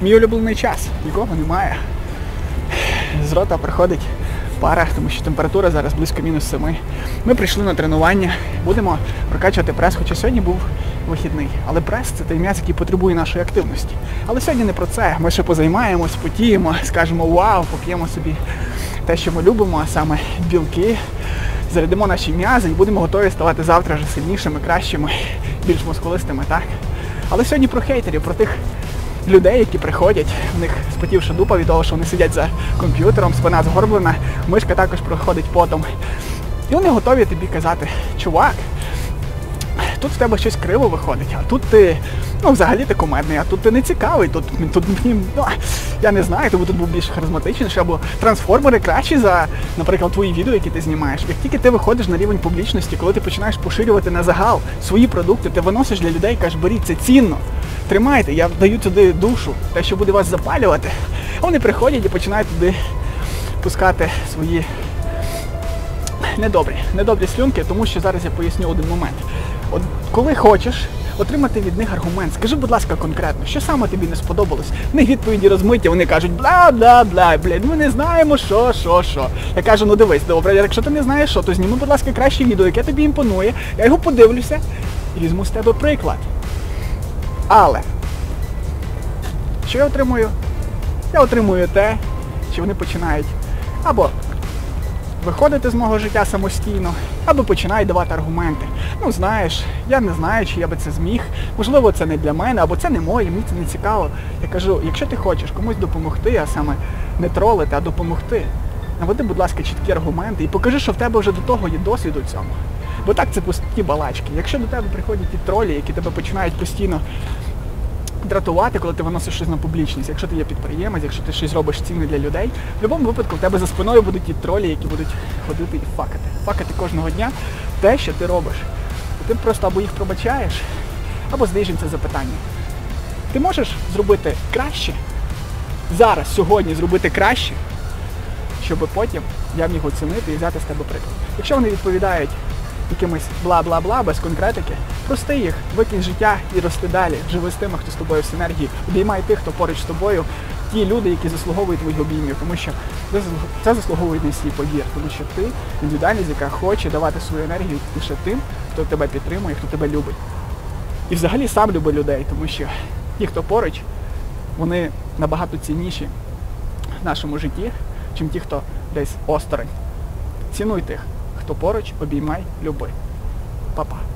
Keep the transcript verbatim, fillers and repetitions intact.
Мій улюблений час. Нікого немає. З рота приходить пара, тому що температура зараз близько мінус семи. Ми прийшли на тренування, будемо прокачувати прес, хоча сьогодні був вихідний. Але прес – це той м'яз, який потребує нашої активності. Але сьогодні не про це. Ми ще позаймаємось, потіємо, скажемо вау, поп'ємо собі те, що ми любимо, а саме білки, зарядимо наші м'язи і будемо готові ставати завтра вже сильнішими, кращими, більш мускулистими, так? Але сьогодні про хейтерів, про тих людей, які приходять, в них спотівша дупа від того, що вони сидять за комп'ютером, спина згорблена, мишка також проходить потом. І вони готові тобі казати: чувак, тут в тебе щось криво виходить, а тут ти, ну, взагалі ти кумедний, а тут ти не цікавий, тут, тут ну, я не знаю, тому тут був більш харизматичніший, або трансформери кращі за, наприклад, твої відео, які ти знімаєш. Як тільки ти виходиш на рівень публічності, коли ти починаєш поширювати на загал свої продукти, ти виносиш для людей, кажеш: беріть, це цінно, тримайте, я даю туди душу, те, що буде вас запалювати. Вони приходять і починають туди пускати свої недобрі, недобрі слюнки, тому що зараз я поясню один момент. От коли хочеш отримати від них аргумент, скажи, будь ласка, конкретно, що саме тобі не сподобалось? В них відповіді розмиті, вони кажуть: бла-бла-бла, блядь, ми не знаємо, що, що, що. Я кажу: ну дивись, добре, якщо ти не знаєш що, то зніми, будь ласка, краще відео, яке тобі імпонує, я його подивлюся і візьму з тебе приклад. Але, що я отримую? Я отримую те, що вони починають або виходити з мого життя самостійно, або починають давати аргументи. Ну, знаєш, я не знаю, чи я би це зміг, можливо, це не для мене, або це не моє, мені це не цікаво. Я кажу: якщо ти хочеш комусь допомогти, а саме не тролити, а допомогти, наведи, будь ласка, чіткі аргументи і покажи, що в тебе вже до того є досвід у цьому. Бо так це пусті балачки. Якщо до тебе приходять ті тролі, які тебе починають постійно дратувати, коли ти виносиш щось на публічність, якщо ти є підприємець, якщо ти щось робиш цінне для людей, в будь-якому випадку в тебе за спиною будуть ті тролі, які будуть ходити і факати. Факати кожного дня те, що ти робиш. І ти просто або їх пробачаєш, або задаєш їм це запитання. Ти можеш зробити краще, зараз, сьогодні зробити краще, щоб потім я міг оцінити і взяти з тебе приклад. Якщо вони відповідають якимось бла-бла-бла, без конкретики, прости їх, викинь життя і рости далі. Живи з тими, хто з тобою в синергії. Обіймай тих, хто поруч з тобою, ті люди, які заслуговують твоїх обіймів, тому що це заслуговує не всі, повір, тому що ти індивідуальність, яка хоче давати свою енергію лише тим, хто тебе підтримує, хто тебе любить. І взагалі сам люби людей, тому що ті, хто поруч, вони набагато цінніші в нашому житті, чим ті, хто десь осторонь. Цінуй тих, хто поруч, обіймай, люби. Па-па.